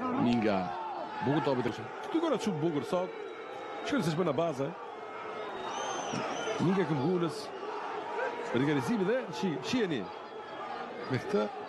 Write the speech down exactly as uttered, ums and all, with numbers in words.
Minga. Bogotá bitirişi. Agora şu Bogotá só. Şöyle seçme na base. Minga com Gunas. Brigar em cima, né? Xi, Xi, Mehta.